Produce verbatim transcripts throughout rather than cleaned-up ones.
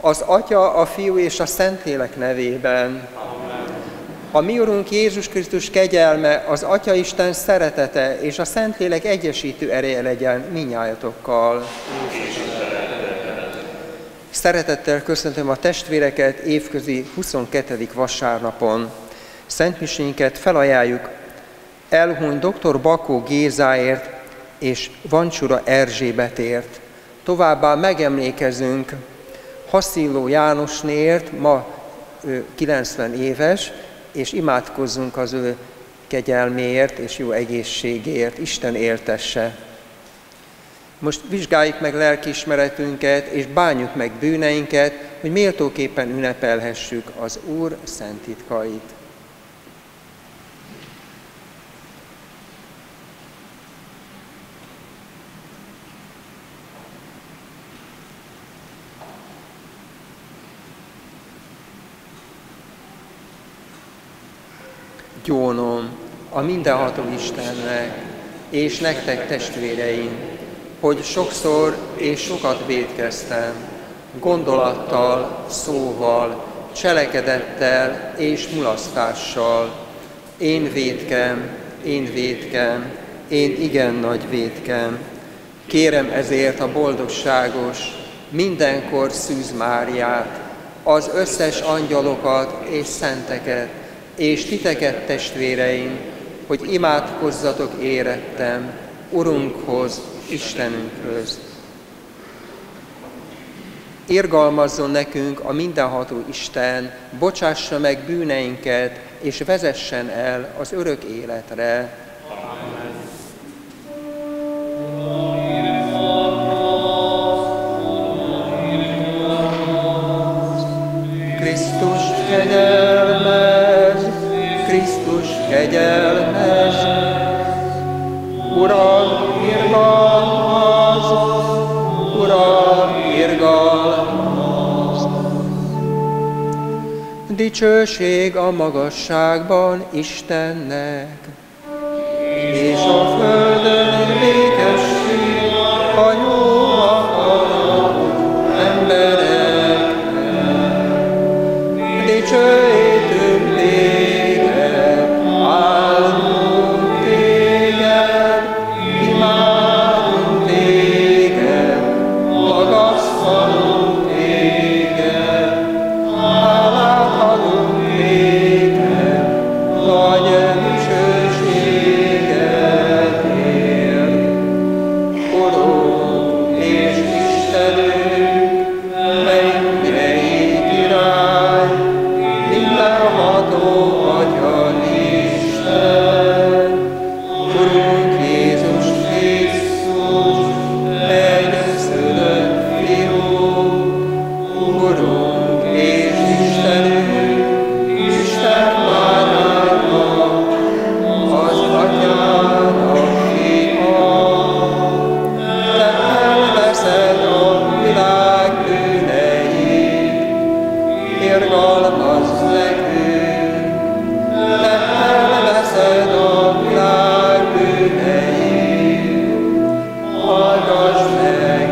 Az Atya, a Fiú és a Szentlélek nevében. Amen. A mi Urunk Jézus Krisztus kegyelme, az Atya Isten szeretete és a Szentlélek egyesítő ereje legyen mindnyájatokkal. Szeretettel köszöntöm a testvéreket évközi huszonkettedik vasárnapon. Szentmisénket felajánljuk elhunyt dr. Bakó Gézáért és Vancsura Erzsébetért. Továbbá megemlékezünk Haszilló Jánosnéért, ma ő kilencven éves, és imádkozzunk az ő kegyelméért és jó egészségért. Isten éltesse. Most vizsgáljuk meg lelkiismeretünket, és bánjuk meg bűneinket, hogy méltóképpen ünnepelhessük az Úr szent titkait. Gyónom a mindenható Istennek, és nektek testvéreim, hogy sokszor és sokat vétkeztem, gondolattal, szóval, cselekedettel és mulasztással. Én vétkem, én vétkem, én igen nagy vétkem. Kérem ezért a boldogságos, mindenkor Szűz Máriát, az összes angyalokat és szenteket, és titeket, testvéreim, hogy imádkozzatok érettem Urunkhoz, Istenünkhöz. Irgalmazzon nekünk a mindenható Isten, bocsássa meg bűneinket, és vezessen el az örök életre. Amen. Krisztus kegyelmez, Krisztus kegyelmez, Uram, irgalmaz, Uram, irgalmaz. Dicsőség a magasságban Istennek, és a földön békesség a jó akaratú embereknek. Dicsőítünk téged, áldunk téged, imádunk téged, magasztalunk téged, hálát adunk téged, nagy dicsőségedért. Urunk és Istenünk, mennyei király, mindenható Atya Isten, Urunk Jézus Krisztus, egyszülött Fiú, Urunk és Istenünk, Isten bárának, az Atyának Fia. Te elveszed a világ bűneit, irgalmazz nekünk. Te elveszed a világ bűneit, hallgass meg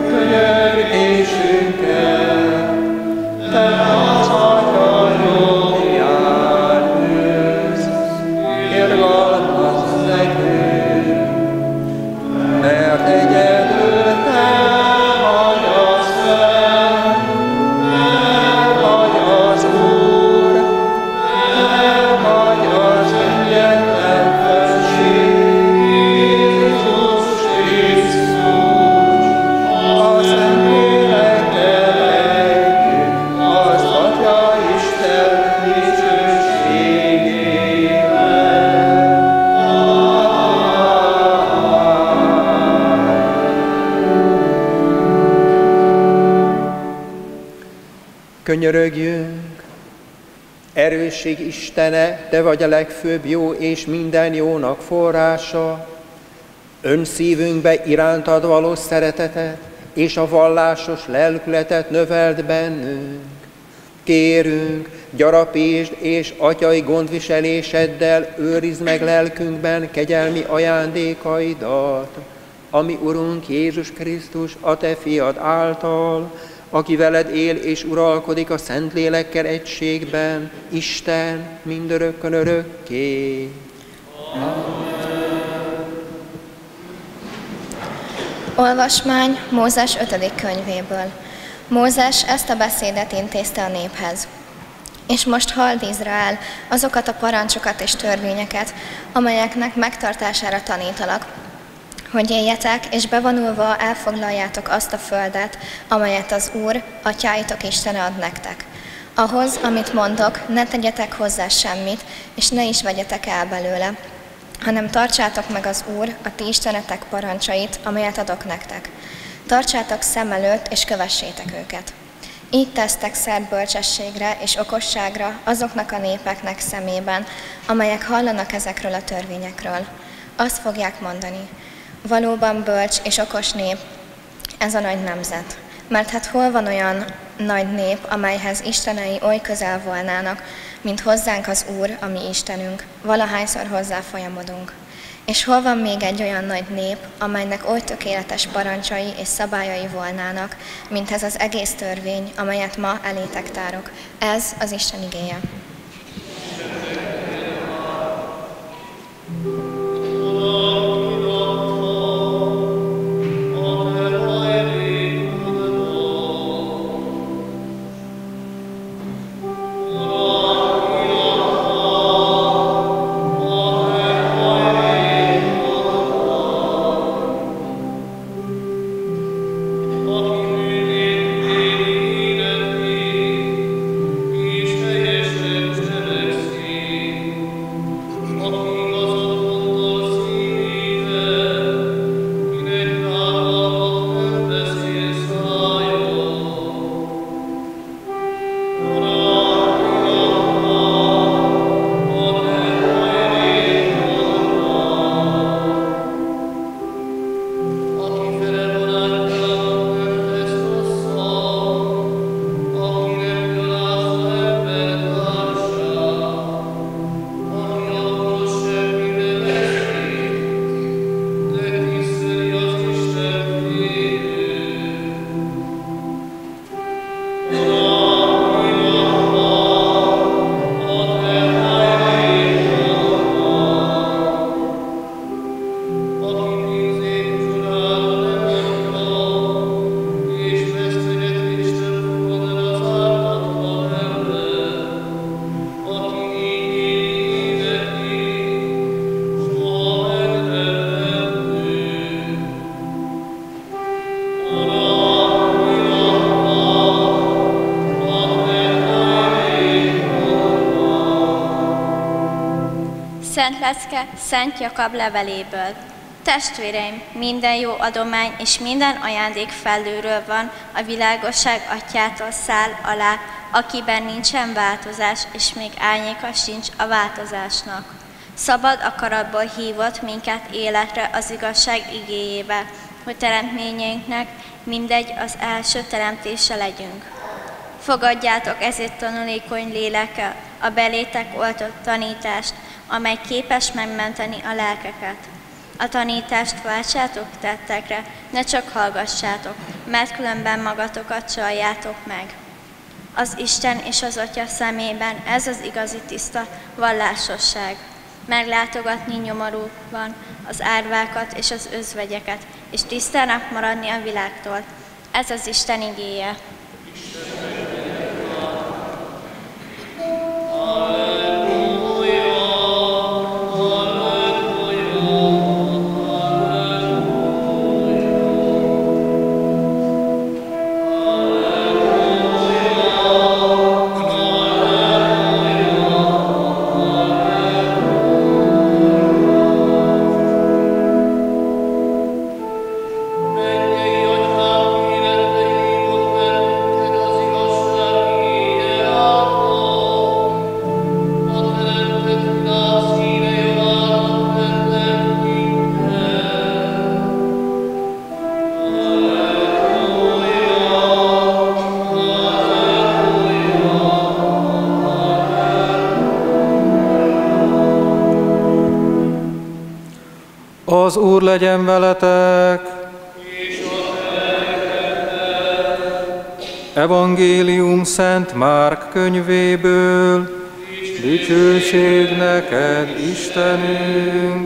könyörgésünket. Te az Atya jobbján ülsz, irgalmazz nekünk, mert egyedül te vagy az Fenn, te vagy az Úr, te vagy az egyetlen felség, Jézus Krisztus, a Szentlélekkel együtt, az Atya Isten dicsőségében. Könyörögjünk! Erősség Istene, te vagy a legfőbb jó és minden jónak forrása. Önszívünkbe irántad való szeretetet és a vallásos lelkületet növeld bennünk. Kérünk, gyarapítsd és atyai gondviseléseddel őrizd meg lelkünkben kegyelmi ajándékaidat, ami Urunk Jézus Krisztus, a te fiad által, aki veled él és uralkodik a Szentlélekkel egységben, Isten mindörökkön örökké. Olvasmány Mózes ötödik könyvéből. Mózes ezt a beszédet intézte a néphez. És most halld, Izrael, azokat a parancsokat és törvényeket, amelyeknek megtartására tanítalak, hogy éljetek, és bevonulva elfoglaljátok azt a földet, amelyet az Úr, atyáitok Istene ad nektek. Ahhoz, amit mondok, ne tegyetek hozzá semmit, és ne is vegyetek el belőle, hanem tartsátok meg az Úr, a ti istenetek parancsait, amelyet adok nektek. Tartsátok szem előtt, és kövessétek őket. Így tesztek szert bölcsességre és okosságra azoknak a népeknek szemében, amelyek hallanak ezekről a törvényekről. Azt fogják mondani, valóban bölcs és okos nép ez a nagy nemzet. Mert hát hol van olyan nagy nép, amelyhez istenei oly közel volnának, mint hozzánk az Úr, a mi Istenünk, valahányszor hozzá folyamodunk. És hol van még egy olyan nagy nép, amelynek oly tökéletes parancsai és szabályai volnának, mint ez az egész törvény, amelyet ma elétek tárok. Ez az Isten igéje. Szent lecke Szent Jakab leveléből. Testvéreim, minden jó adomány és minden ajándék felülről van, a világosság atyától száll alá, akiben nincsen változás, és még árnyéka sincs a változásnak. Szabad akaratból hívott minket életre az igazság igéjébe, hogy teremtményeinknek mindegy az első teremtése legyünk. Fogadjátok ezért tanulékony lélekkel a belétek oltott tanítást, amely képes megmenteni a lelkeket. A tanítást váltsátok tettekre, ne csak hallgassátok, mert különben magatokat csaljátok meg. Az Isten és az Atya szemében ez az igazi tiszta vallásosság. Meglátogatni nyomorúban az árvákat és az özvegyeket, és tisztának maradni a világtól. Ez az Isten igéje. Az Úr legyen veletek! Evangélium Szent Márk könyvéből. Dicsőség neked, Istenünk!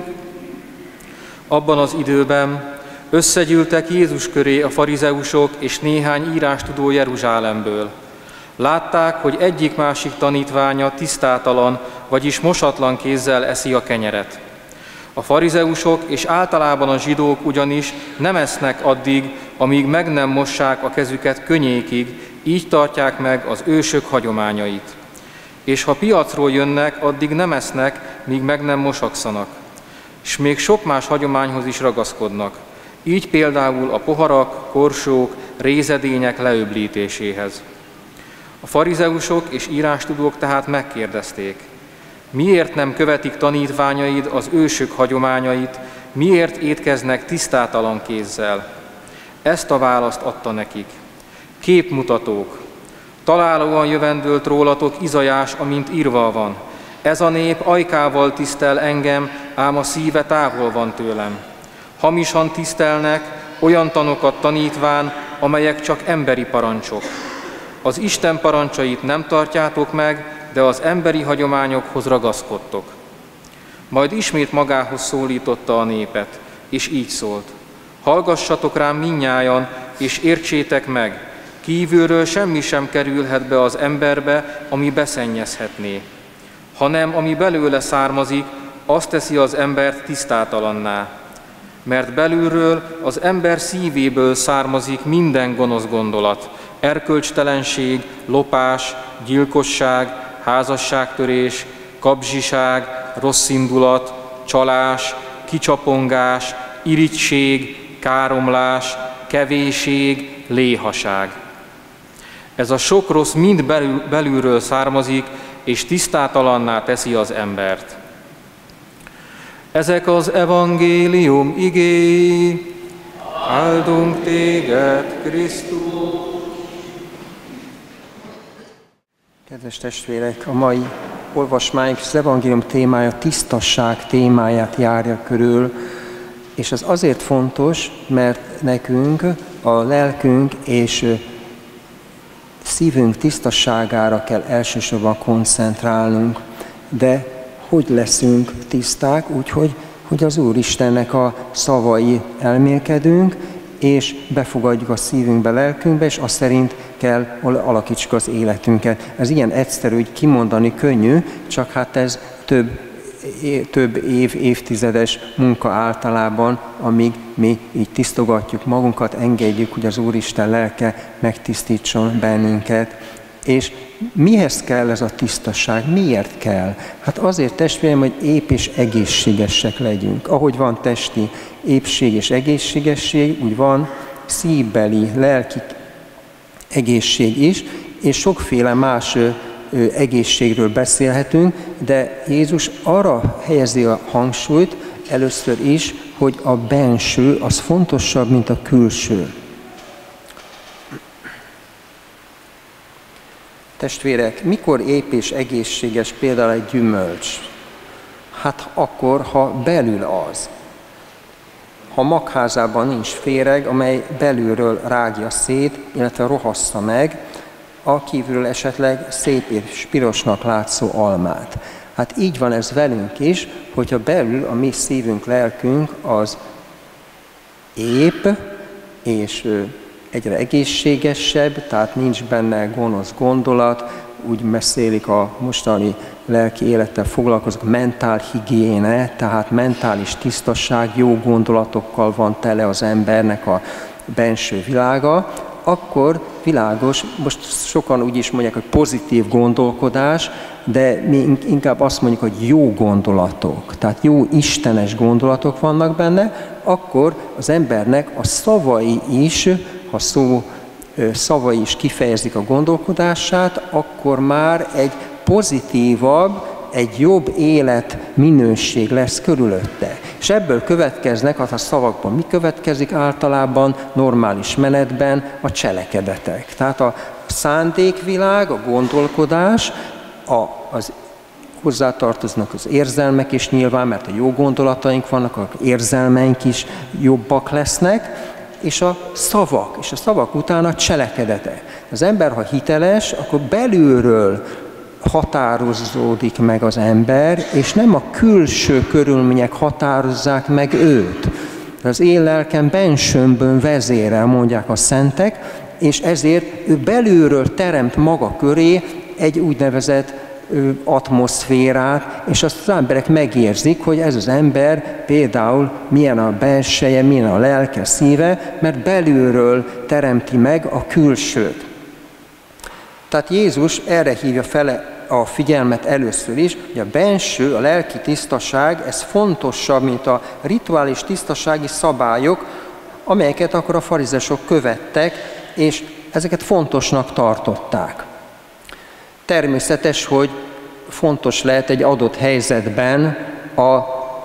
Abban az időben összegyűltek Jézus köré a farizeusok és néhány írástudó Jeruzsálemből. Látták, hogy egyik-másik tanítványa tisztátalan, vagyis mosatlan kézzel eszi a kenyeret. A farizeusok és általában a zsidók ugyanis nem esznek addig, amíg meg nem mossák a kezüket könnyékig, így tartják meg az ősök hagyományait. És ha piacról jönnek, addig nem esznek, míg meg nem mosakszanak. És még sok más hagyományhoz is ragaszkodnak. Így például a poharak, korsók, rézedények leöblítéséhez. A farizeusok és írástudók tehát megkérdezték, miért nem követik tanítványaid az ősök hagyományait, miért étkeznek tisztátalan kézzel? Ezt a választ adta nekik. Képmutatók. Találóan jövendőlt rólatok Izaiás, amint írva van. Ez a nép ajkával tisztel engem, ám a szíve távol van tőlem. Hamisan tisztelnek, olyan tanokat tanítván, amelyek csak emberi parancsok. Az Isten parancsait nem tartjátok meg, de az emberi hagyományokhoz ragaszkodtok. Majd ismét magához szólította a népet, és így szólt. Hallgassatok rám mindnyájan, és értsétek meg, kívülről semmi sem kerülhet be az emberbe, ami beszennyezhetné, hanem ami belőle származik, azt teszi az embert tisztátalanná. Mert belülről, az ember szívéből származik minden gonosz gondolat, erkölcstelenség, lopás, gyilkosság, házasságtörés, kapzsiság, rosszindulat, csalás, kicsapongás, irigység, káromlás, kevéség, léhaság. Ez a sok rossz mind belül, belülről származik, és tisztátalanná teszi az embert. Ezek az evangélium igéi, áldunk téged, Krisztus! Kedves testvérek, a mai olvasmányunk az evangélium témája tisztasság témáját járja körül, és ez azért fontos, mert nekünk a lelkünk és szívünk tisztasságára kell elsősorban koncentrálnunk. De hogy leszünk tiszták? Úgyhogy hogy az Úristennek a szavai elmélkedünk, és befogadjuk a szívünkbe, lelkünkbe, és azt szerint kell alakítsuk az életünket. Ez ilyen egyszerű, hogy kimondani könnyű, csak hát ez több, több év, évtizedes munka általában, amíg mi így tisztogatjuk magunkat, engedjük, hogy az Úristen lelke megtisztítson bennünket. És mihez kell ez a tisztaság? Miért kell? Hát azért, testvérem, hogy ép és egészségesek legyünk. Ahogy van testi épség és egészségesség, úgy van szívbeli, lelki egészség is, és sokféle más ö, ö, egészségről beszélhetünk, de Jézus arra helyezi a hangsúlyt először is, hogy a benső az fontosabb, mint a külső. Testvérek, mikor ép és egészséges például egy gyümölcs? Hát akkor, ha belül az. Ha magházában nincs féreg, amely belülről rágja szét, illetve rohassza meg, a kívülről esetleg szép és pirosnak látszó almát. Hát így van ez velünk is, hogyha belül a mi szívünk, lelkünk az ép és egyre egészségesebb, tehát nincs benne gonosz gondolat, úgy beszélik a mostani lelki élettel foglalkozók, mentál higiéne, tehát mentális tisztaság, jó gondolatokkal van tele az embernek a benső világa, akkor világos, most sokan úgy is mondják, hogy pozitív gondolkodás, de mi inkább azt mondjuk, hogy jó gondolatok, tehát jó istenes gondolatok vannak benne, akkor az embernek a szavai is, ha szó szavai is kifejezik a gondolkodását, akkor már egy pozitívabb, egy jobb életminőség lesz körülötte. És ebből következnek, hát a szavakban mi következik általában, normális menetben a cselekedetek. Tehát a szándékvilág, a gondolkodás, a, az hozzátartoznak az érzelmek is nyilván, mert a jó gondolataink vannak, az érzelmeink is jobbak lesznek, és a szavak, és a szavak után a cselekedete. Az ember, ha hiteles, akkor belülről határozódik meg az ember, és nem a külső körülmények határozzák meg őt. Az én lelkem bensőmből vezérel, mondják a szentek, és ezért ő belülről teremt maga köré egy úgynevezett atmoszférát, és azt az emberek megérzik, hogy ez az ember például milyen a belseje, milyen a lelke, szíve, mert belülről teremti meg a külsőt. Tehát Jézus erre hívja fel a figyelmet először is, hogy a benső, a lelki tisztaság, ez fontosabb, mint a rituális tisztasági szabályok, amelyeket akkor a farizesok követtek, és ezeket fontosnak tartották. Természetes, hogy fontos lehet egy adott helyzetben a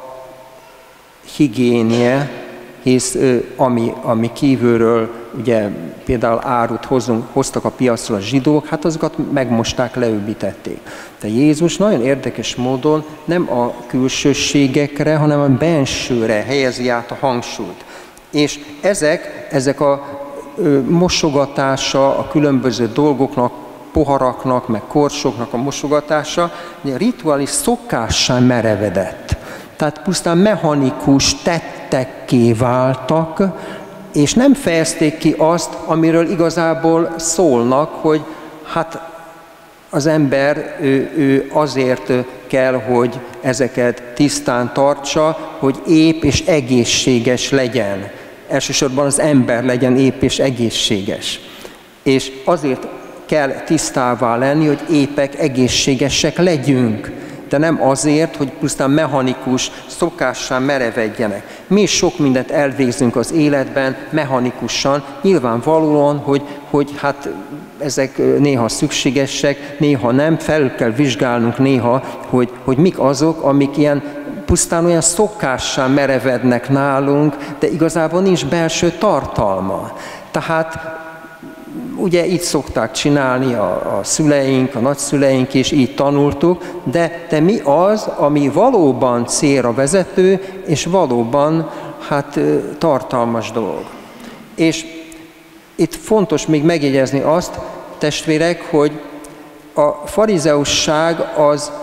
higiénie, hisz ami, ami kívülről, ugye például árut hozunk, hoztak a piacról a zsidók, hát azokat megmosták, leübítették. De Jézus nagyon érdekes módon nem a külsőségekre, hanem a bensőre helyezi át a hangsúlyt. És ezek, ezek a ö, mosogatása a különböző dolgoknak, poharaknak, meg korsoknak a mosogatása, a rituális szokássá merevedett. Tehát pusztán mechanikus tettekké váltak, és nem fejezték ki azt, amiről igazából szólnak, hogy hát az ember ő, ő azért kell, hogy ezeket tisztán tartsa, hogy ép és egészséges legyen. Elsősorban az ember legyen ép és egészséges. És azért kell tisztává lenni, hogy épek, egészségesek legyünk, de nem azért, hogy pusztán mechanikus szokássá merevedjenek. Mi is sok mindent elvégzünk az életben mechanikusan, nyilvánvalóan, hogy, hogy hát ezek néha szükségesek, néha nem, felül kell vizsgálnunk néha, hogy, hogy mik azok, amik ilyen pusztán olyan szokássá merevednek nálunk, de igazából nincs belső tartalma. Tehát ugye így szokták csinálni a, a szüleink, a nagyszüleink, és így tanultuk, de, de mi az, ami valóban célra vezető, és valóban hát tartalmas dolog. És itt fontos még megjegyezni azt, testvérek, hogy a farizeusság az,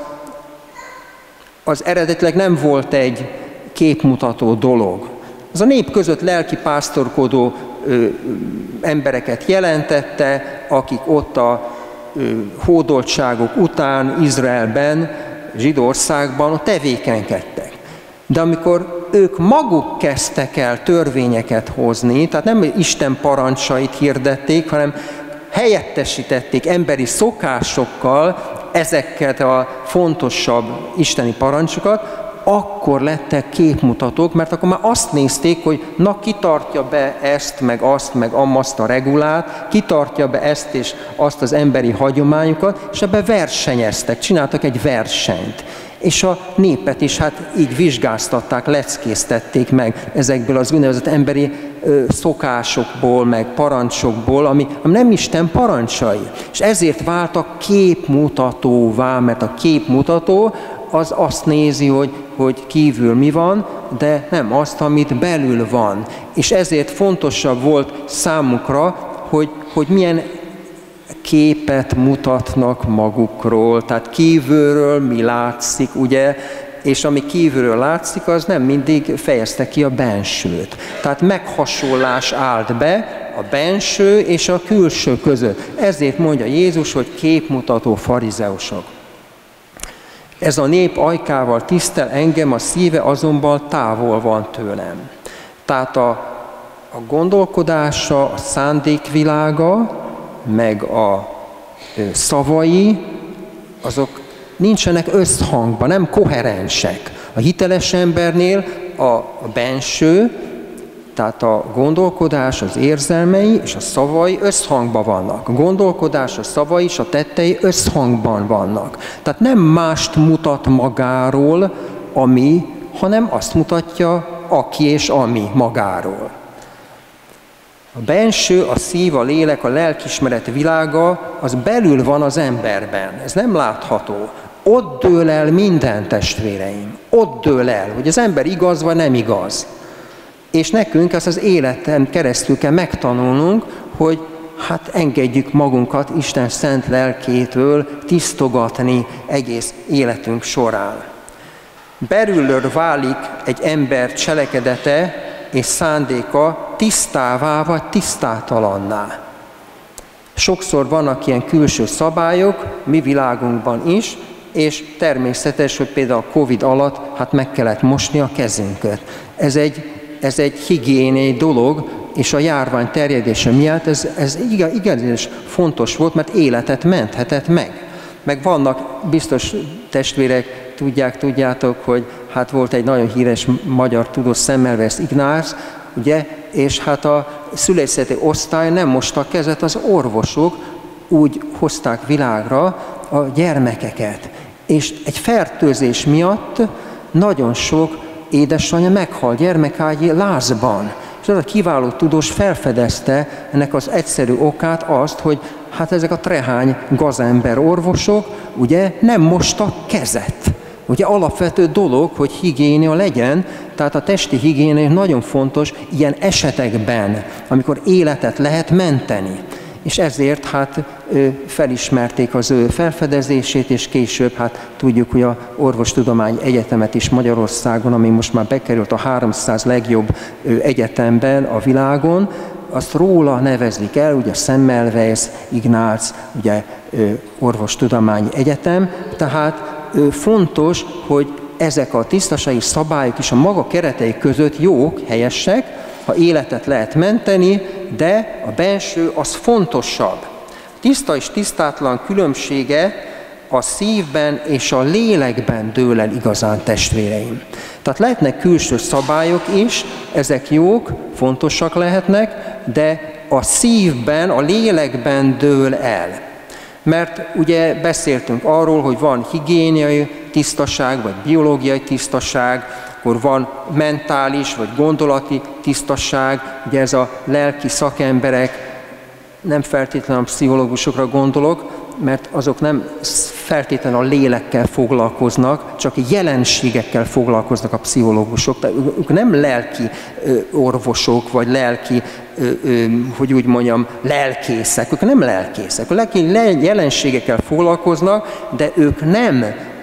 az eredetileg nem volt egy képmutató dolog. Az a nép között lelkipásztorkodó ö, embereket jelentette, akik ott a ö, hódoltságok után Izraelben, Zsidországban tevékenykedtek. De amikor ők maguk kezdtek el törvényeket hozni, tehát nem Isten parancsait hirdették, hanem helyettesítették emberi szokásokkal ezeket a fontosabb isteni parancsokat, akkor lettek képmutatók, mert akkor már azt nézték, hogy na, ki tartja be ezt, meg azt, meg amazt a regulát, ki tartja be ezt és azt az emberi hagyományokat, és ebbe versenyeztek, csináltak egy versenyt. És a népet is hát így vizsgáztatták, leckéztették meg ezekből az úgynevezett emberi ö, szokásokból, meg parancsokból, ami, ami nem Isten parancsai. És ezért váltak képmutatóvá, mert a képmutató az azt nézi, hogy, hogy kívül mi van, de nem azt, amit belül van. És ezért fontosabb volt számukra, hogy, hogy milyen képet mutatnak magukról, tehát kívülről mi látszik, ugye, és ami kívülről látszik, az nem mindig fejezte ki a bensőt. Tehát meghasonlás állt be a benső és a külső között. Ezért mondja Jézus, hogy képmutató farizeusok. Ez a nép ajkával tisztel engem, a szíve azonban távol van tőlem. Tehát a, a gondolkodása, a szándékvilága, meg a szavai, azok nincsenek összhangban, nem koherensek. A hiteles embernél a, a benső, tehát a gondolkodás, az érzelmei és a szavai összhangban vannak. A gondolkodás, a szavai és a tettei összhangban vannak. Tehát nem mást mutat magáról, ami, hanem azt mutatja, aki és ami magáról. A benső, a szív, a lélek, a lelkiismeret világa, az belül van az emberben. Ez nem látható. Ott dől el minden, testvéreim. Ott dől el, hogy az ember igaz vagy nem igaz. És nekünk ezt az életen keresztül kell megtanulnunk, hogy hát engedjük magunkat Isten szent lelkétől tisztogatni egész életünk során. Belülről válik egy ember cselekedete és szándéka tisztává vagy tisztátalanná. Sokszor vannak ilyen külső szabályok, mi világunkban is, és természetes, hogy például a Covid alatt hát meg kellett mosni a kezünket. Ez egy, ez egy higiéniai dolog, és a járvány terjedése miatt ez, ez igazán fontos volt, mert életet menthetett meg. Meg vannak biztos testvérek, tudják, tudjátok, hogy hát volt egy nagyon híres magyar tudós Semmelweis Ignác, ugye, és hát a szülészeti osztály nem mosta kezet, az orvosok úgy hozták világra a gyermekeket. És egy fertőzés miatt nagyon sok édesanyja meghal gyermekágyi lázban. És az a kiváló tudós felfedezte ennek az egyszerű okát azt, hogy hát ezek a trehány gazember orvosok ugye nem mostak kezet. Ugye alapvető dolog, hogy higiénia legyen, tehát a testi higiénia nagyon fontos ilyen esetekben, amikor életet lehet menteni. És ezért hát felismerték az ő felfedezését, és később hát tudjuk, hogy a Orvostudományi Egyetemet is Magyarországon, ami most már bekerült a háromszáz legjobb egyetemben a világon, azt róla nevezik el, ugye Semmelweis Ignác, ugye Orvostudományi Egyetem, tehát fontos, hogy ezek a tisztasági szabályok is a maga keretei között jók, helyesek, ha életet lehet menteni, de a benső az fontosabb. Tiszta és tisztátlan különbsége a szívben és a lélekben dől el igazán, testvéreim. Tehát lehetnek külső szabályok is, ezek jók, fontosak lehetnek, de a szívben, a lélekben dől el. Mert ugye beszéltünk arról, hogy van higiéniai tisztaság, vagy biológiai tisztaság, akkor van mentális, vagy gondolati tisztaság, ugye ez a lelki szakemberek, nem feltétlenül a pszichológusokra gondolok, mert azok nem feltétlenül a lélekkel foglalkoznak, csak jelenségekkel foglalkoznak a pszichológusok. Tehát ők nem lelki orvosok, vagy lelki, hogy úgy mondjam, lelkészek. Ők nem lelkészek. A lelki jelenségekkel foglalkoznak, de ők nem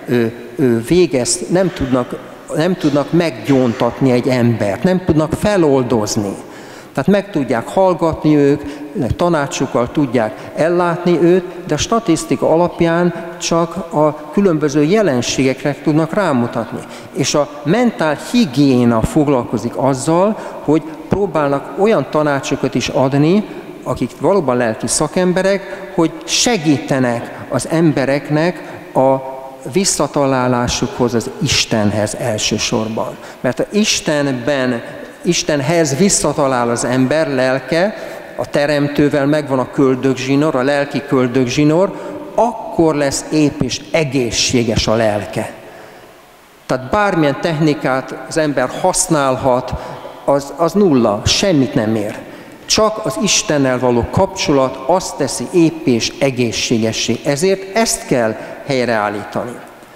végez, nem tudnak, nem tudnak meggyóntatni egy embert, nem tudnak feloldozni. Tehát meg tudják hallgatni ők, tanácsukkal tudják ellátni őt, de a statisztika alapján csak a különböző jelenségekre tudnak rámutatni. És a mentál higiéna foglalkozik azzal, hogy próbálnak olyan tanácsokat is adni, akik valóban lelki szakemberek, hogy segítenek az embereknek a visszatalálásukhoz az Istenhez elsősorban. Mert a Istenben Istenhez visszatalál az ember lelke, a teremtővel megvan a köldögzsinór, a lelki köldögzsinór, akkor lesz ép és egészséges a lelke. Tehát bármilyen technikát az ember használhat, az, az nulla, semmit nem ér. Csak az Istennel való kapcsolat azt teszi ép és egészségessé. Ezért ezt kell helyreállítani.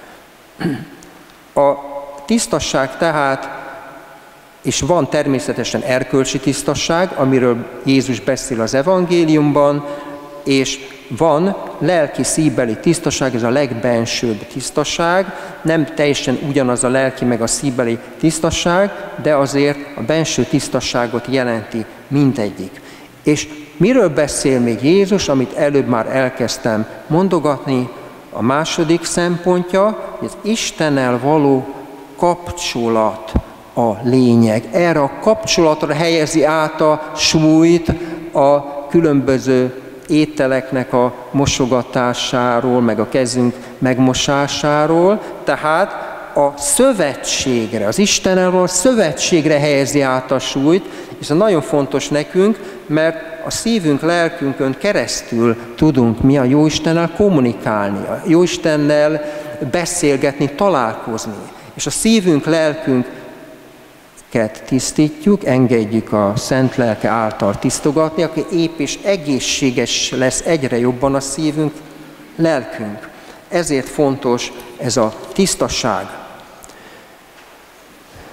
A tisztasság tehát, és van természetesen erkölcsi tisztasság, amiről Jézus beszél az evangéliumban, és van lelki szívbeli tisztaság, ez a legbensőbb tisztaság, nem teljesen ugyanaz a lelki meg a szívbeli tisztaság, de azért a benső tisztasságot jelenti mindegyik. És miről beszél még Jézus, amit előbb már elkezdtem mondogatni, a második szempontja, hogy az Istennel való kapcsolat a lényeg. Erre a kapcsolatra helyezi át a súlyt a különböző ételeknek a mosogatásáról, meg a kezünk megmosásáról, tehát a szövetségre, az Istennel való szövetségre helyezi át a súlyt, és ez nagyon fontos nekünk, mert a szívünk, lelkünkön keresztül tudunk mi a Jóistennel kommunikálni, a Jóistennel beszélgetni, találkozni. És a szívünk, lelkünk tisztítjuk, engedjük a Szent Lelke által tisztogatni, aki ép és egészséges lesz egyre jobban a szívünk, lelkünk. Ezért fontos ez a tisztaság.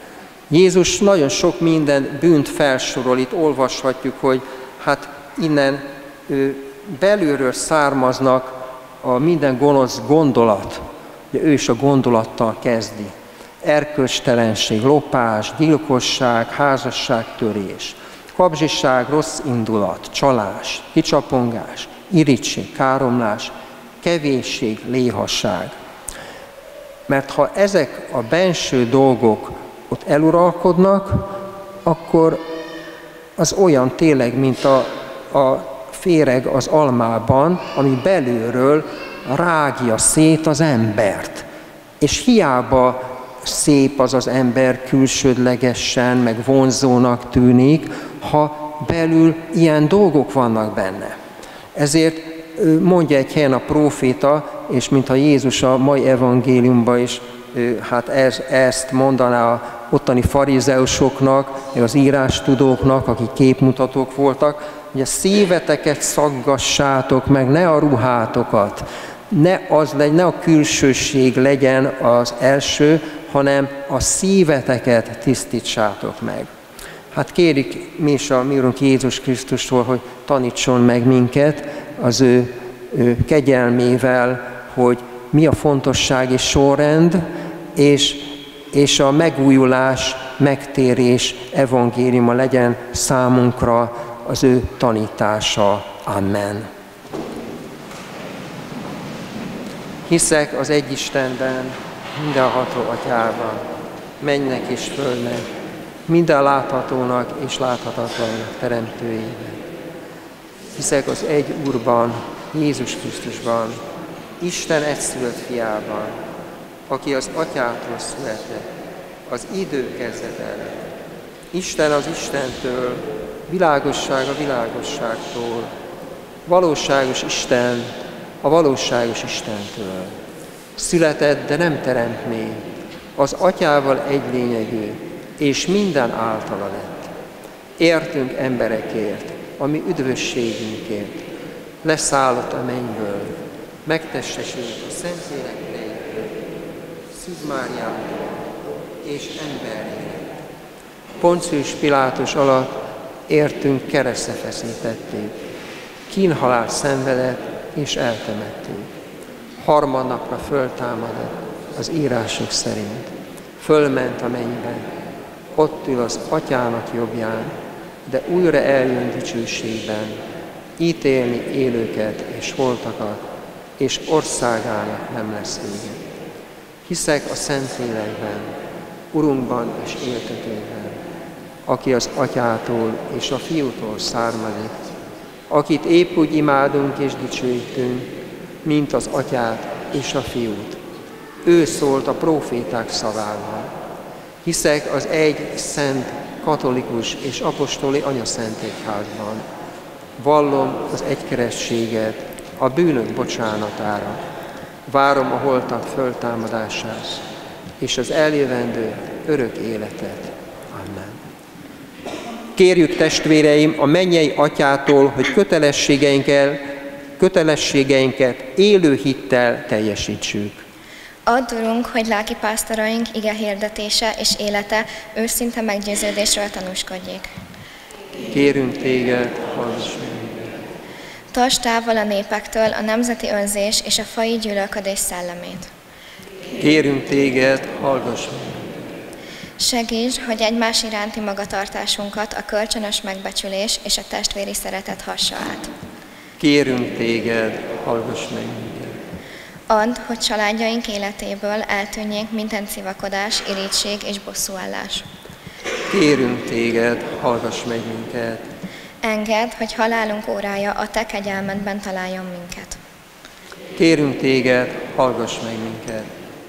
Jézus nagyon sok minden bűnt felsorol, itt olvashatjuk, hogy hát innen ő, belülről származnak a minden gonosz gondolat. Ugye ő is a gondolattal kezdi. Erkölcstelenség, lopás, gyilkosság, házasságtörés, kapzsiság, rossz indulat, csalás, kicsapongás, irigység, káromlás, kevésség, léhasság. Mert ha ezek a benső dolgok ott eluralkodnak, akkor az olyan tényleg, mint a, a féreg az almában, ami belülről rágja szét az embert. És hiába szép az az ember külsődlegesen, meg vonzónak tűnik, ha belül ilyen dolgok vannak benne. Ezért mondja egy helyen a próféta, és mintha Jézus a mai evangéliumban is hát ez, ezt mondaná a ottani farizeusoknak, meg az írástudóknak, akik képmutatók voltak, hogy a szíveteket szaggassátok meg, ne a ruhátokat, ne, az legy, ne a külsőség legyen az első, hanem a szíveteket tisztítsátok meg. Hát kérik mi is a mi Urunk Jézus Krisztustól, hogy tanítson meg minket az ő, ő kegyelmével, hogy mi a fontosság és sorrend, és, és a megújulás, megtérés evangéliuma legyen számunkra az ő tanítása. Amen. Hiszek az egy Istenben, mindenható Atyában, mennek és földnek, minden láthatónak és láthatatlannak teremtőjében. Hiszek az egy Úrban, Jézus Krisztusban, Isten egyszülött fiában, aki az Atyától született, az idő kezdete. Isten az Istentől, világosság a világosságtól, valóságos Isten a valóságos Istentől. Született, de nem teremtmény, az Atyával egy lényegű, és minden általa lett. Értünk emberekért, ami üdvösségünkért, leszállott a mennyből, megtestesült a Szentlélek erejéből, Szűz Máriától és emberért. Poncius Pilátus alatt értünk keresztre feszítették, kínhalált szenvedett és eltemették. Harmadnapra föltámadott az írások szerint, fölment a mennybe, ott ül az Atyának jobbján, de újra eljön dicsőségben, ítélni élőket és holtakat, és országának nem lesz vége. Hiszek a Szentlélekben, Urunkban és éltetőben, aki az Atyától és a Fiútól származik, akit épp úgy imádunk és dicsőítünk, mint az Atyát és a Fiút. Ő szólt a próféták szavával. Hiszek az egy szent, katolikus és apostoli anyaszent egyházban. Vallom az egykeresztséget a bűnök bocsánatára. Várom a holtak föltámadását és az eljövendő örök életet. Amen. Kérjük, testvéreim, a mennyei Atyától, hogy kötelességeinkkel, kötelességeinket élő hittel teljesítsük. Add, Urunk, hogy lelkipásztoraink ige hirdetése és élete őszinte meggyőződésről tanúskodjék. Kérünk téged, hallgass meg. Tartsd távol a népektől a nemzeti önzés és a faji gyűlölködés szellemét. Kérünk téged, hallgass meg. Segíts, hogy egymás iránti magatartásunkat a kölcsönös megbecsülés és a testvéri szeretet hassa át. Kérünk téged, hallgass meg minket. Add, hogy családjaink életéből eltűnjék minden civakodás, irigység és bosszúállás. Kérünk téged, hallgass meg minket. Engedd, hogy halálunk órája a te kegyelmedben találjon minket. Kérünk téged, hallgass meg minket.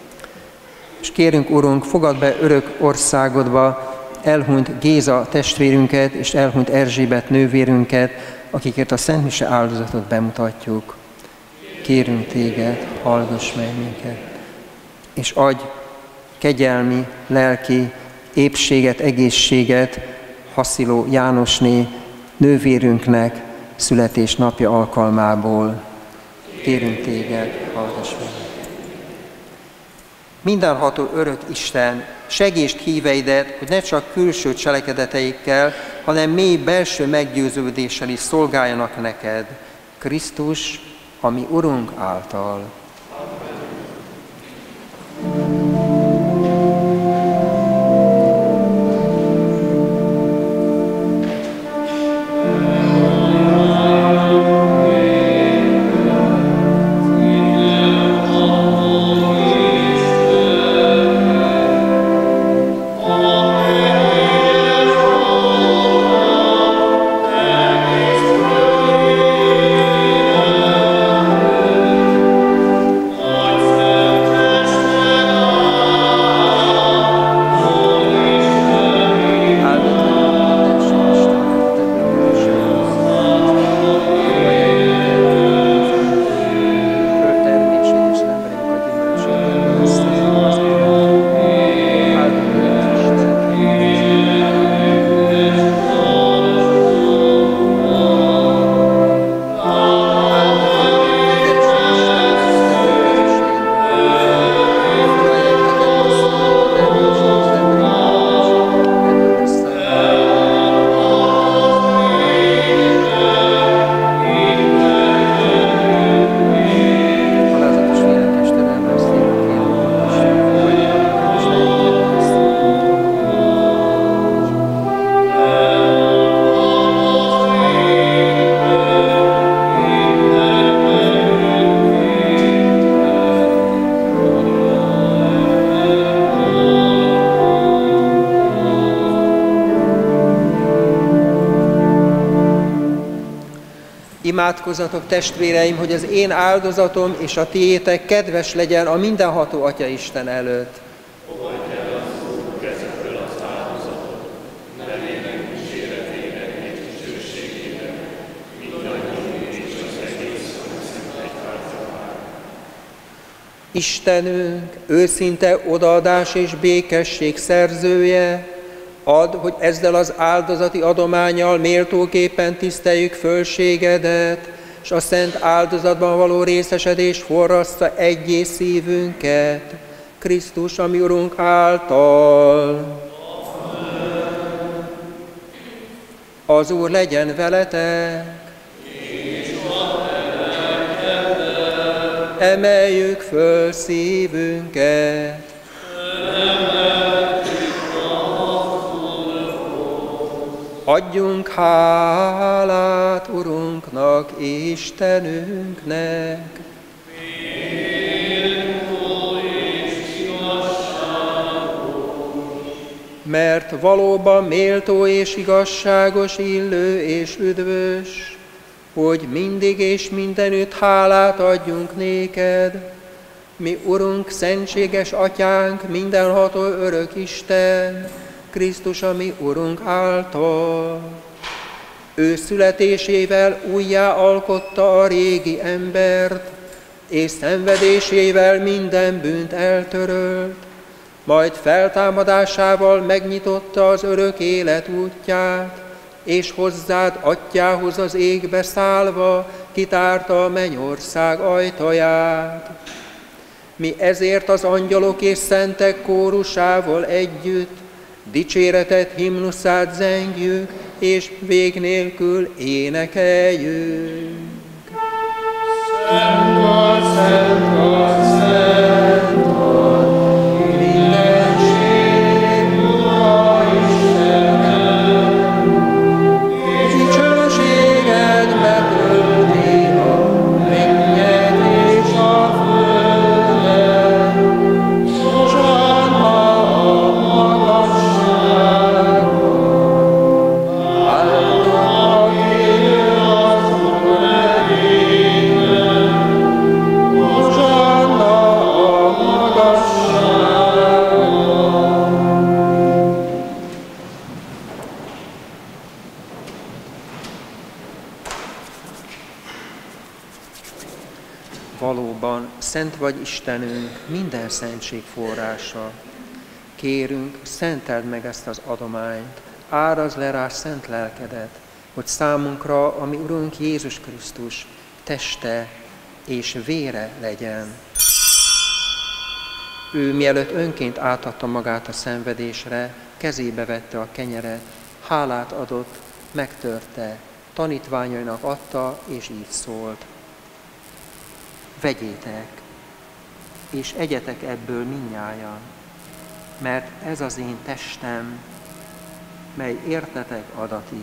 És kérünk, Urunk, fogadd be örök országodba elhunyt Géza testvérünket és elhunyt Erzsébet nővérünket, akiket a Szent Mise áldozatot bemutatjuk. Kérünk téged, hallgass meg minket, és adj kegyelmi, lelki épséget, egészséget Hasziló Jánosné nővérünknek születésnapja alkalmából. Kérünk téged, hallgass meg. Mindenható örök Isten, segítsd híveidet, hogy ne csak külső cselekedeteikkel, hanem mély belső meggyőződéssel is szolgáljanak neked, Krisztus, a mi Urunk által. Imádkozzatok, testvéreim, hogy az én áldozatom és a tiétek kedves legyen a mindenható Atya Isten előtt. Fogadj el az Úr kezedből az áldozatot, nevének kíséretének és dicsőségének, mindannyiunk és az egész Szent Egyházat. Istenünk, őszinte odaadás és békesség szerzője, add, hogy ezzel az áldozati adománnyal méltóképpen tiszteljük fölségedet, és a szent áldozatban való részesedés forrassza egyé szívünket, Krisztus, a mi Urunk által. Az Úr legyen veletek! Emeljük föl szívünket! Adjunk hálát Urunknak, Istenünknek! Mert valóban méltó és igazságos, illő és üdvös, hogy mindig és mindenütt hálát adjunk néked, mi Urunk, szentséges Atyánk, mindenható örök Isten, Krisztus, a mi Urunk által. Ő születésével újjá alkotta a régi embert, és szenvedésével minden bűnt eltörölt, majd feltámadásával megnyitotta az örök élet útját, és hozzád Atyához az égbe szállva kitárta a mennyország ajtaját. Mi ezért az angyalok és szentek kórusával együtt dicséretet, himnuszát zengjük, és vég nélkül énekeljük. Szent vagy, szent vagy, szent vagy, mindenség Ura Istenem, dicsőséged betölti a mennyet és a földet, Hosanna a magasságban, áldott aki jön az Úr nevében, Hosanna a magasságban. Valóban, szent vagy Istenünk, minden szentség forrása. Kérünk, szenteld meg ezt az adományt, árazd le rá szent lelkedet, hogy számunkra, ami Urunk Jézus Krisztus, teste és vére legyen. Ő mielőtt önként átadta magát a szenvedésre, kezébe vette a kenyeret, hálát adott, megtörte, tanítványainak adta, és így szólt. Vegyétek, és egyetek ebből mindnyájan, mert ez az én testem, mely értetek adatik.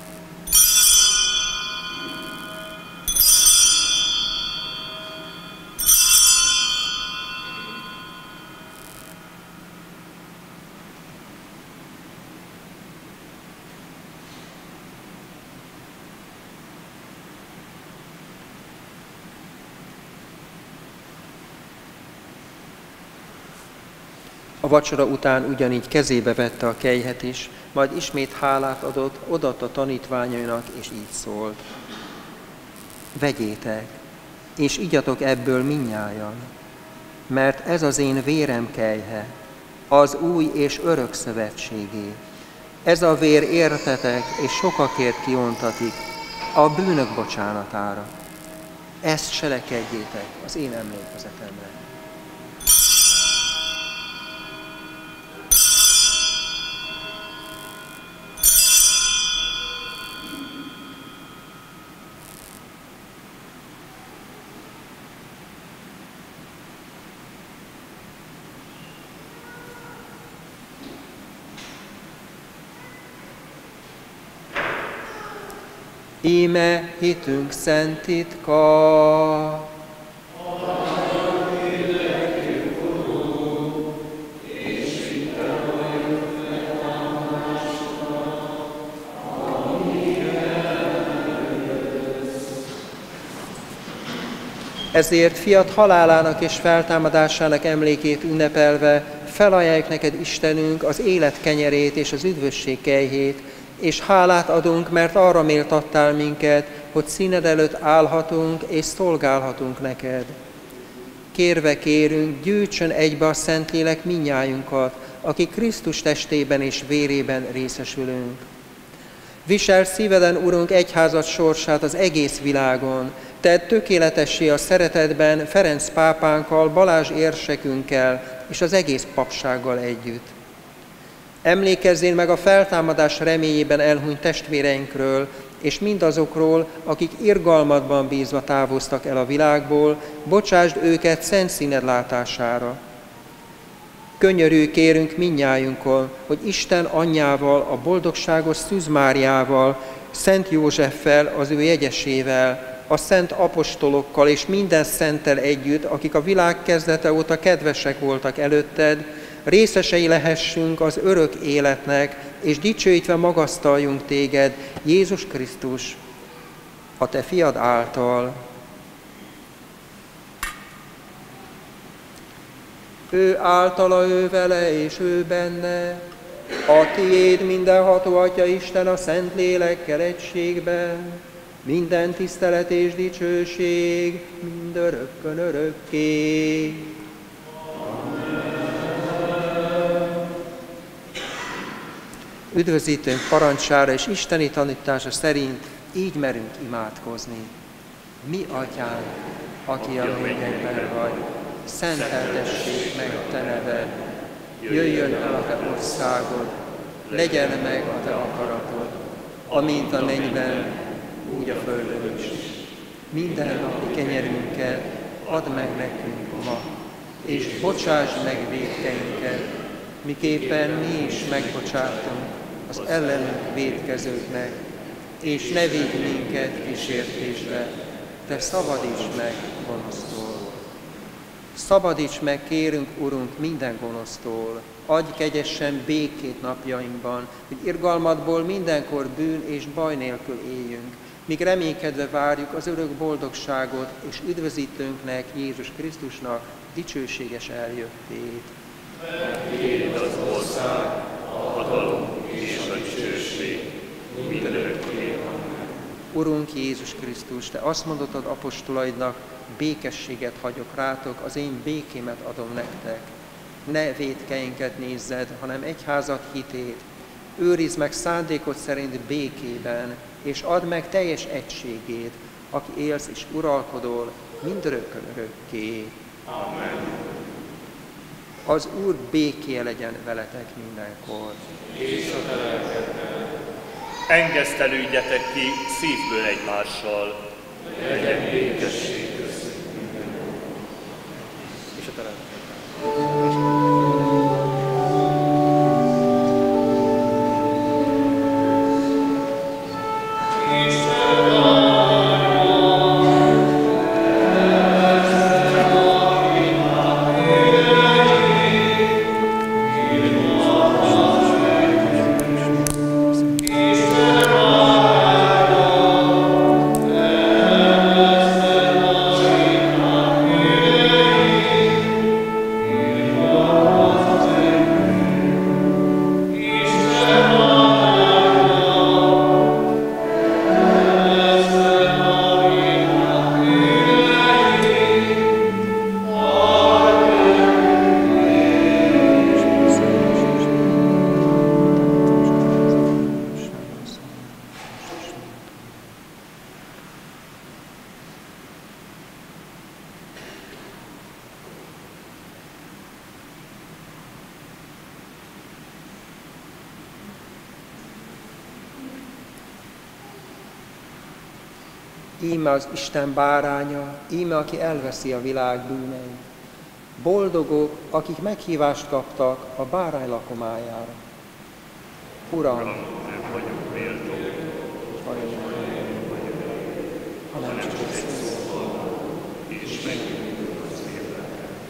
A vacsora után ugyanígy kezébe vette a kelyhet is, majd ismét hálát adott, odaadta tanítványainak, és így szólt. Vegyétek, és igyatok ebből mindnyájan, mert ez az én vérem kelyhe, az új és örök szövetségé. Ez a vér értetek, és sokakért kiontatik a bűnök bocsánatára. Ezt cselekedjétek az én emlékezetemre. Íme hitünk szent titka. Ezért fiat halálának és feltámadásának emlékét ünnepelve felajánljuk neked, Istenünk, az élet kenyerét és az üdvösség kelyhét, és hálát adunk, mert arra méltattál minket, hogy színed előtt állhatunk és szolgálhatunk neked. Kérve kérünk, gyűjtsön egybe a Szentlélek mindnyájunkat, akik Krisztus testében és vérében részesülünk. Visel szíveden, Urunk, egyházad sorsát az egész világon, tedd tökéletessé a szeretetben Ferenc pápánkkal, Balázs érsekünkkel és az egész papsággal együtt. Emlékezzél meg a feltámadás reményében elhunyt testvéreinkről, és mindazokról, akik irgalmadban bízva távoztak el a világból, bocsásd őket szent színed látására. Könyörülj kérünk mindnyájunkon, hogy Isten anyjával, a boldogságos Szűz Máriával, Szent Józseffel, az ő jegyesével, a szent apostolokkal és minden szenttel együtt, akik a világ kezdete óta kedvesek voltak előtted, részesei lehessünk az örök életnek, és dicsőítve magasztaljunk téged, Jézus Krisztus, a te fiad által. Ő általa, ő vele, és ő benne, a tiéd mindenható Atya Isten a Szent Lélekkel egységben, minden tisztelet és dicsőség, mindörökkön örökké. Üdvözítőnk parancsára és isteni tanítása szerint így merünk imádkozni. Mi, Atyánk, aki a mennyekben vagy, szenteltessék meg a te neved, jöjjön el a te országod, legyen meg a te akaratod, amint a mennyben, úgy a földön is. Minden napi kenyerünket add meg nekünk ma, és bocsásd meg vétkeinket, miképpen mi is megbocsátunk az ellenünk vétkezőknek, és ne vigy minket kísértésbe, de szabadíts meg gonosztól. Szabadíts meg, kérünk, Urunk, minden gonosztól, adj kegyesen békét napjainkban, hogy irgalmadból mindenkor bűn és baj nélkül éljünk, míg reménykedve várjuk az örök boldogságot és üdvözítőnknek, Jézus Krisztusnak dicsőséges eljöttét. Tiéd az ország, a hatalom és a dicsőség, mindörökké. Urunk Jézus Krisztus, te azt mondottad apostolaidnak, békességet hagyok rátok, az én békémet adom nektek. Ne vétkeinket nézzed, hanem egyházad hitét. Őrizd meg szándékod szerint békében, és add meg teljes egységét, aki élsz és uralkodol mindörökkön örökké. Amen. Az Úr békéje legyen veletek mindenkor. És a te lelkeddel. Engesztelődjetek ki szívből egymással. Legyen békesség köztünk mindenkor. És a te lelkeddel. Íme az Isten báránya, íme, aki elveszi a világ bűneit. Boldogok, akik meghívást kaptak a bárány lakomájára. Uram, nem vagyok méltó, hanem csak és megnyugjuk az életet.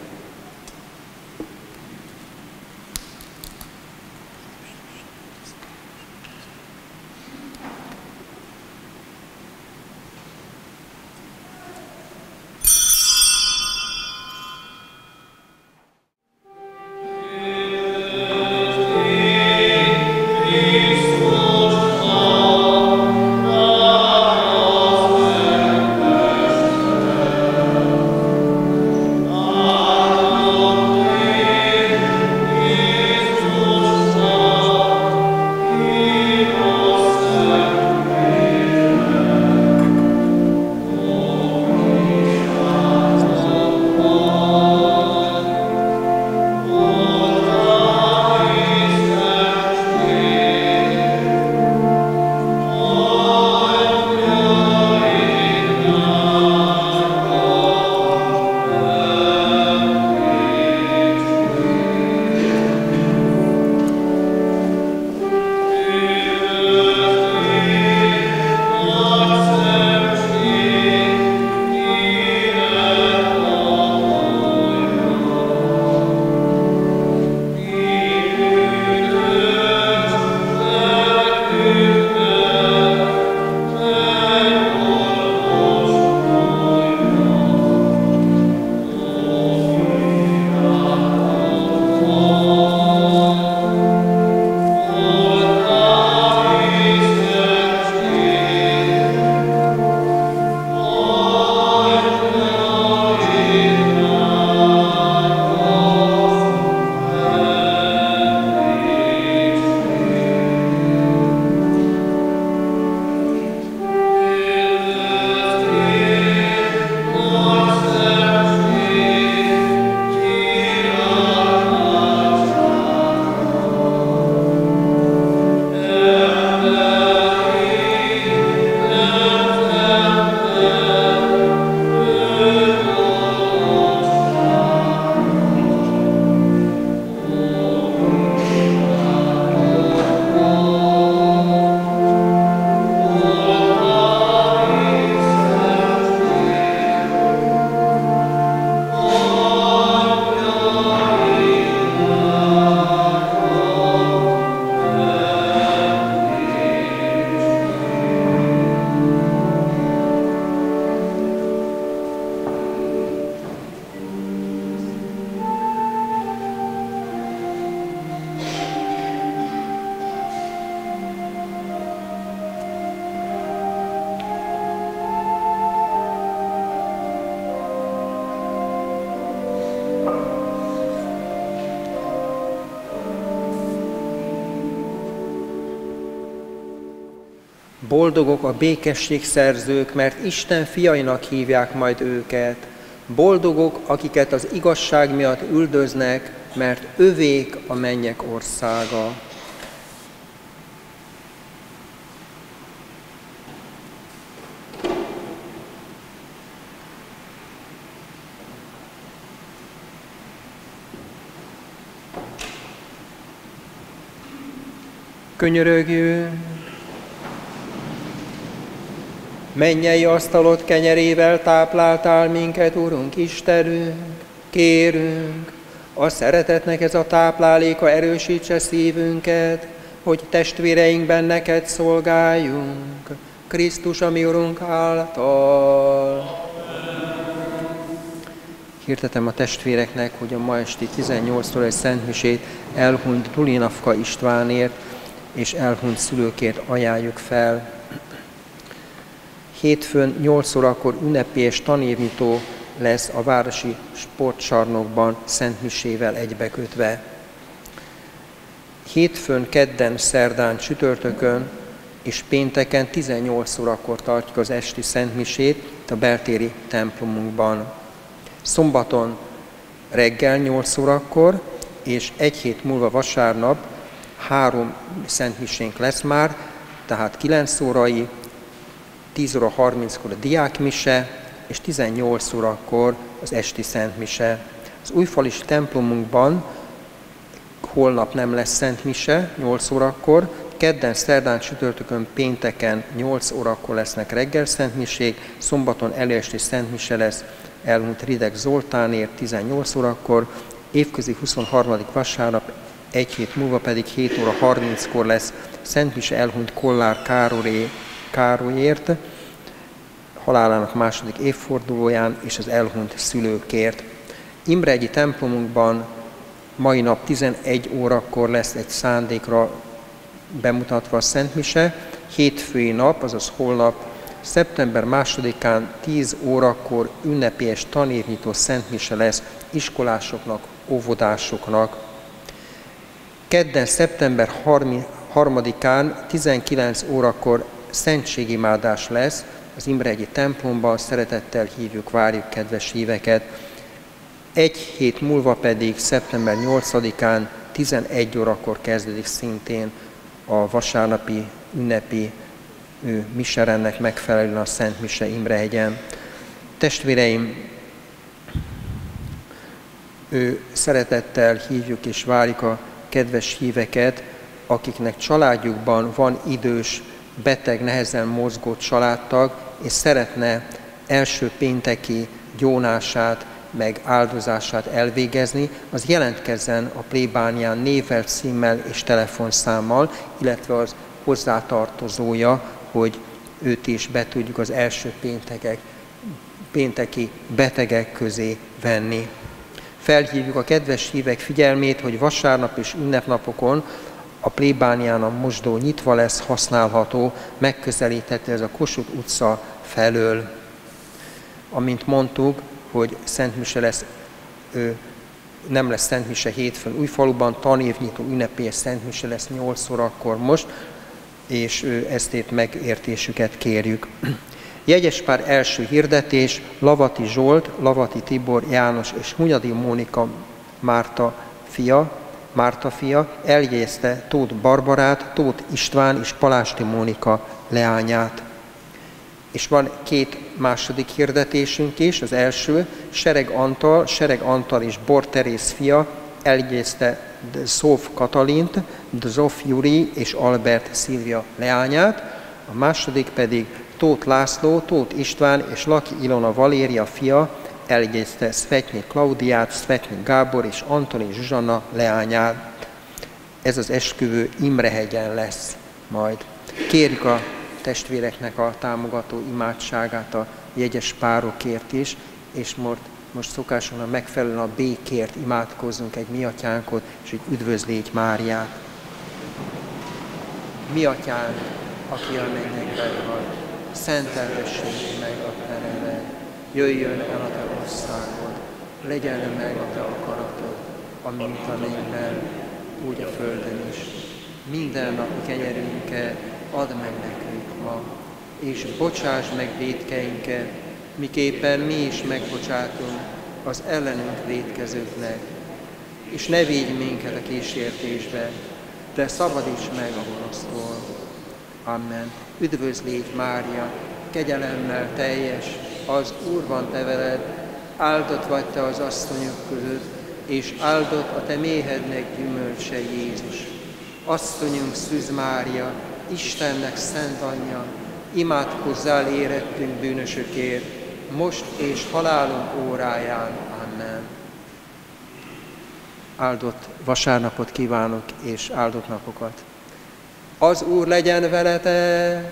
Boldogok a békességszerzők, mert Isten fiainak hívják majd őket. Boldogok, akiket az igazság miatt üldöznek, mert övék a mennyek országa. Könyörögjünk! Mennyei asztalod kenyerével tápláltál minket, Urunk Istenünk, kérünk, a szeretetnek ez a tápláléka erősítse szívünket, hogy testvéreinkben neked szolgáljunk, Krisztus, a mi Urunk által. Hirdetem a testvéreknek, hogy a ma esti tizennyolc órai szentmisét elhunyt Dulinavka Istvánért és elhunyt szülőkért ajánljuk fel. Hétfőn nyolc órakor ünnepélyes tanévnyitó lesz a városi sportcsarnokban szentmisével egybekötve. Hétfőn, kedden, szerdán, csütörtökön és pénteken tizennyolc órakor tartjuk az esti szentmisét a beltéri templomunkban. Szombaton reggel nyolc órakor és egy hét múlva vasárnap három szentmisénk lesz már, tehát kilenc órai, tíz óra harminckor a diákmise, és tizennyolc órakor az esti szentmise. Az újfalisi templomunkban holnap nem lesz szentmise, nyolc órakor, kedden, szerdán, csütörtökön, pénteken nyolc órakor lesznek reggel szentmisék, szombaton előesti szentmise lesz elhunyt Rideg Zoltánért tizennyolc órakor, évközi huszonharmadik vasárnap, egy hét múlva pedig hét óra harminckor lesz szentmise elhunyt Kollár Károly, Károlyért, halálának második évfordulóján és az elhunyt szülőkért. Imrehegyi templomunkban mai nap tizenegy órakor lesz egy szándékra bemutatva a szentmise, hétfői nap, azaz holnap, szeptember másodikán tíz órakor ünnepélyes tanévnyitó szentmise lesz iskolásoknak, óvodásoknak. Kedden, szeptember harmadikán tizenkilenc órakor szentségimádás lesz az Imrehegyi templomban, szeretettel hívjuk, várjuk kedves híveket. Egy hét múlva pedig szeptember nyolcadikán tizenegy órakor kezdődik szintén a vasárnapi ünnepi miserendnek megfelelően a Szent Mise Imrehegyen. Testvéreim, ő szeretettel hívjuk és várjuk a kedves híveket, akiknek családjukban van idős, beteg, nehezen mozgó családtag, és szeretne első pénteki gyónását, meg áldozását elvégezni, az jelentkezzen a plébánián névvel, címmel és telefonszámmal, illetve az hozzátartozója, hogy őt is be tudjuk az első péntekek, pénteki betegek közé venni. Felhívjuk a kedves hívek figyelmét, hogy vasárnap és ünnepnapokon a plébánián a mosdó nyitva lesz, használható, megközelíthető ez a Kossuth utca felől. Amint mondtuk, hogy szentmise lesz, ő, nem lesz szentmise hétfőn Újfaluban, tanévnyitó ünnepélyes szentmise lesz nyolc órakor most, és ő, eztét megértésüket kérjük. Jegyespár első hirdetés, Lavati Zsolt, Lavati Tibor János és Hunyadi Mónika Márta fia, Márta fia eljegyezte Tóth Barbarát, Tóth István és Palásti Mónika leányát. És van két második hirdetésünk is, az első, Sereg Antal, Sereg Antal és Bor Teréz fia eljegyezte Szóf Katalint, Zof Juri és Albert Szilvia leányát, a második pedig Tóth László, Tóth István és Laki Ilona Valéria fia eljegyezte Szvetnyi Klaudiát, Szvetnyi Gábor és Antoni Zsuzsanna leányát. Ez az esküvő Imrehegyen lesz majd. Kérjük a testvéreknek a támogató imádságát a jegyes párokért is, és most, most szokásunknak megfelelően a békért imádkozzunk egy Mi Atyánkot, és egy Üdvözlégy Máriát. Mi Atyánk, aki a mennyekben van, szenteltessék meg a te neved, jöjjön el a te országod, legyen meg a te akaratod, amint a mennyben, úgy a földön is. Minden napi kenyerünket add meg nekünk ma, és bocsáss meg vétkeinket, miképpen mi is megbocsátunk az ellenünk vétkezőknek. és ne védj minket a kísértésbe, de szabadíts meg a gonosztól. Amen. Üdvözl légy, Mária, kegyelemmel teljes, az Úr van te veled, áldott vagy te az asszonyok között, és áldott a te méhednek gyümölcse, Jézus. Asszonyunk Szűz Mária, Istennek szent anyja, imádkozzál érettünk bűnösökért, most és halálunk óráján. Amen. Áldott vasárnapot kívánok, és áldott napokat. Az Úr legyen veletek!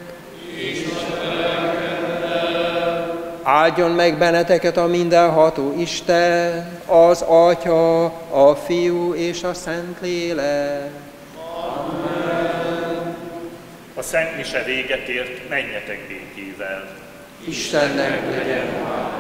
Áldjon meg benneteket a mindenható Isten, az Atya, a Fiú és a Szentlélek. Amen. A Szent Mise véget ért, menjetek békével. Istennek legyen